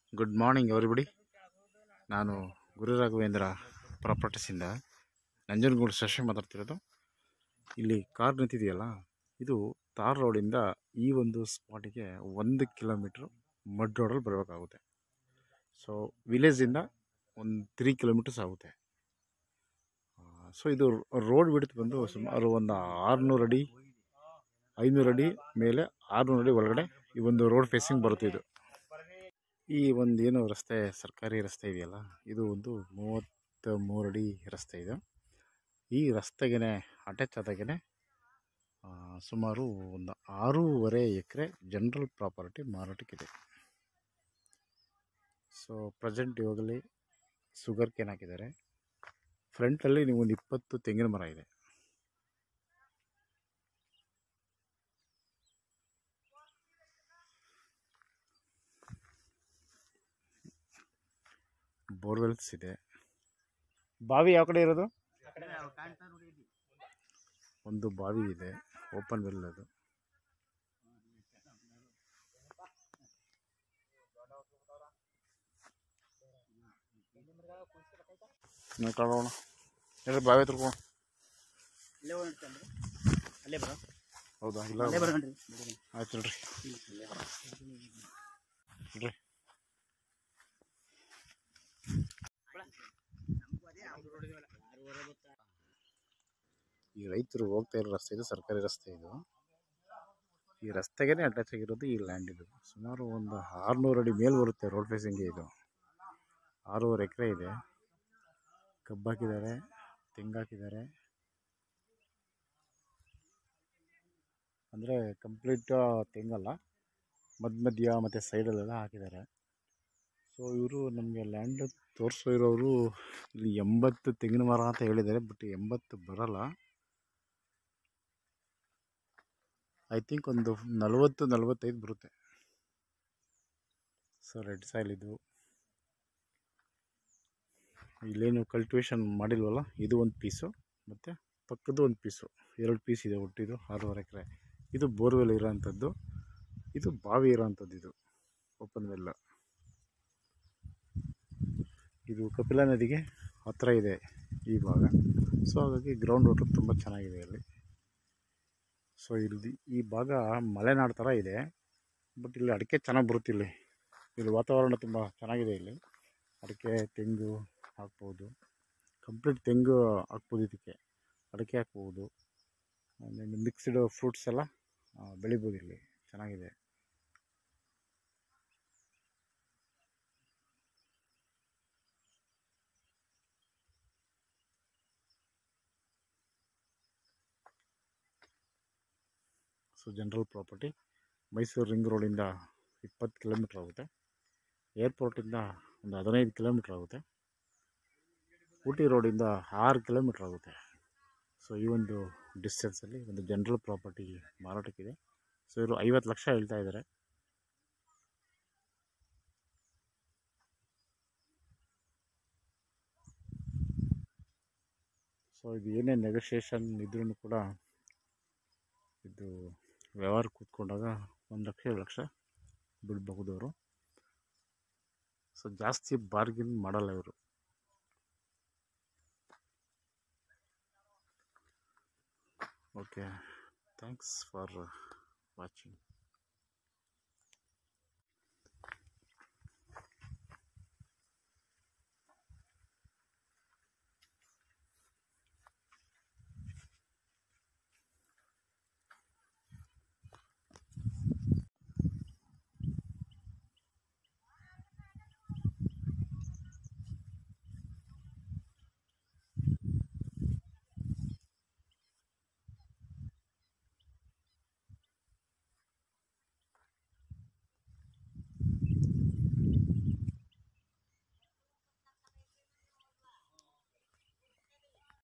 Good morning everybody. ನಾನು ಗುರು ರಾಘವೇಂದ್ರ ಪ್ರಾಪರ್ಟೀಸಿಂದ ನಂಜನಗೂಡು ಶಶಿ ಮಾತಾಡ್ತಿರೋದು. ಇಲ್ಲಿ ಕಾರ್ ನಿಂತಿದೆಯಲ್ಲ, ಇದು ತಾರ್ ರೋಡಿಂದ ಈ ಒಂದು ಸ್ಪಾಟಿಗೆ 1 ಕಿಲೋಮೀಟ್ರ್ ಮಡ್ ರೋಡಲ್ಲಿ ಬರಬೇಕಾಗುತ್ತೆ. ಸೊ ವಿಲೇಜಿಂದ ಒಂದು 3 ಕಿಲೋಮೀಟರ್ಸ್ ಆಗುತ್ತೆ. ಸೊ ಇದು ರೋಡ್ ಬಿಡ್ತು ಬಂದು ಸುಮಾರು ಒಂದು 600 ಅಡಿ 500 ಅಡಿ ಮೇಲೆ 600 ಅಡಿ ಒಳಗಡೆ ಈ ಒಂದು ರೋಡ್ ಫೇಸಿಂಗ್ ಬರುತ್ತೆ. ಇದು ಈ ಒಂದು ಏನು ರಸ್ತೆ, ಸರ್ಕಾರಿ ರಸ್ತೆ ಇದೆಯಲ್ಲ, ಇದು ಒಂದು 33 ಅಡಿ ರಸ್ತೆ ಇದೆ. ಈ ರಸ್ತೆಗೆ ಅಟ್ಯಾಚ್ ಆದಾಗೆ ಸುಮಾರು ಒಂದು 6.5 ಎಕರೆ ಜನರಲ್ ಪ್ರಾಪರ್ಟಿ ಮಾರಾಟಕ್ಕಿದೆ. ಸೊ ಪ್ರೆಸೆಂಟ್ ಇವಾಗಲೇ ಶುಗರ್ ಕೇನ್ ಹಾಕಿದ್ದಾರೆ. ಫ್ರಂಟಲ್ಲಿ ನೀವು ಒಂದು 20 ತೆಂಗಿನ ಮರ ಇದೆ. ಬೋರ್ವೆಲ್ಸ್ ಇದೆ. ಬಾವಿ ಯಾವ ಕಡೆ ಇರೋದು? ಒಂದು ಬಾವಿ ಇದೆ, ಓಪನ್ ವೆಲ್ ಅದು. ನೋಡೋಣ ಹೇಳಿ, ಬಾವಿ ತಿರ್ಕೋಣ. ಹೌದಾ? ಇಲ್ಲ ಆಯ್ತು ನೋಡ್ರಿ. ಈ ರೈತರು ಹೋಗ್ತಾ ಇರೋ ರಸ್ತೆ ಇದು, ಸರ್ಕಾರಿ ರಸ್ತೆ ಇದು. ಈ ರಸ್ತೆಗೆ ಅಟ್ಯಾಚ್ ಆಗಿರೋದು ಈ ಲ್ಯಾಂಡ್. ಇದು ಸುಮಾರು ಒಂದು 600 ಅಡಿ ಮೇಲೆ ಬರುತ್ತೆ ರೋಡ್ ಫೇಸಿಂಗ್. ಇದು 6.5 ಎಕರೆ ಇದೆ. ಕಬ್ಬು ಹಾಕಿದ್ದಾರೆ, ತೆಂಗು ಹಾಕಿದ್ದಾರೆ. ಅಂದರೆ ಕಂಪ್ಲೀಟ್ ತೆಂಗಲ್ಲ, ಮಧ್ಯ ಮತ್ತು ಸೈಡಲ್ಲೆಲ್ಲ ಹಾಕಿದ್ದಾರೆ. ಸೊ ಇವರು ನಮಗೆ ಲ್ಯಾಂಡ್ ತೋರಿಸೋ ಇರೋರು ಇಲ್ಲಿ 80 ತೆಂಗಿನ ಮರ ಅಂತ ಹೇಳಿದ್ದಾರೆ. ಬಟ್ 80 ಬರಲ್ಲ, ಐ ಥಿಂಕ್ ಒಂದು 40-45 ಬರುತ್ತೆ. ಸೊ ರೆಡ್ ಸಾಯಿಲ್ ಇದು. ಇಲ್ಲೇನು ಕಲ್ಟಿವೇಷನ್ ಮಾಡಿಲ್ವಲ್ಲ, ಇದು ಒಂದು ಪೀಸು ಮತ್ತು ಪಕ್ಕದ್ದು ಒಂದು ಪೀಸು, 2 ಪೀಸ್ ಇದೆ ಒಟ್ಟಿದು. 6.5 ಎಕರೆ. ಇದು ಬೋರ್ವೆಲ್ ಇರೋವಂಥದ್ದು, ಇದು ಬಾವಿ ಇರೋವಂಥದ್ದು. ಇದು ಓಪನ್ ವೆಲ್. ಇದು ಕಪಿಲಾ ನದಿಗೆ ಹತ್ತಿರ ಇದೆ ಈ ಭಾಗ. ಸೊ ಹಾಗಾಗಿ ಗ್ರೌಂಡ್ ವಾಟರ್ ತುಂಬ ಚೆನ್ನಾಗಿದೆ ಇಲ್ಲಿ. ಸೊ ಇಲ್ಲಿ ಈ ಭಾಗ ಮಲೆನಾಡು ಥರ ಇದೆ. ಬಟ್ ಇಲ್ಲಿ ಅಡಿಕೆ ಚೆನ್ನಾಗಿ ಬರುತ್ತೆ. ಇಲ್ಲಿ ವಾತಾವರಣ ತುಂಬ ಚೆನ್ನಾಗಿದೆ. ಇಲ್ಲಿ ಅಡಿಕೆ, ತೆಂಗು ಹಾಕ್ಬೋದು. ಕಂಪ್ಲೀಟ್ ತೆಂಗು ಹಾಕ್ಬೋದು, ಇದಕ್ಕೆ ಅಡಿಕೆ ಹಾಕ್ಬೋದು. ಆಮೇಲೆ ಮಿಕ್ಸ್ಡ್ ಫ್ರೂಟ್ಸ್ ಎಲ್ಲ ಬೆಳಿಬೋದು. ಇಲ್ಲಿ ಚೆನ್ನಾಗಿದೆ. So general property Mysore ring ರೋಡಿಂದ 20 ಕಿಲೋಮೀಟ್ರ್ ಆಗುತ್ತೆ. ಏರ್ಪೋರ್ಟಿಂದ ಒಂದು 15 ಕಿಲೋಮೀಟ್ರ್ ಆಗುತ್ತೆ. ಊಟಿ ರೋಡಿಂದ 6 ಕಿಲೋಮೀಟ್ರ್ ಆಗುತ್ತೆ. ಸೊ ಈ ಒಂದು ಡಿಸ್ಟೆನ್ಸಲ್ಲಿ ಒಂದು ಜನರಲ್ ಪ್ರಾಪರ್ಟಿ ಮಾರಾಟಕ್ಕಿದೆ. ಸೊ ಇವರು 50 ಲಕ್ಷ ಹೇಳ್ತಾ ಇದ್ದಾರೆ. ಸೊ ಇದು ಏನೇ ನೆಗೋಷಿಯೇಷನ್ ಇದ್ರೂ ಕೂಡ ಇದು ವ್ಯವಹಾರ ಕೂತ್ಕೊಂಡಾಗ 1 ಲಕ್ಷ 2 ಲಕ್ಷ ಬಿಡಬಹುದು ಅವರು. ಸೊ ಜಾಸ್ತಿ ಬಾರ್ಗಿನ್ ಮಾಡಲ್ಲ ಇವರು. Okay, thanks for watching.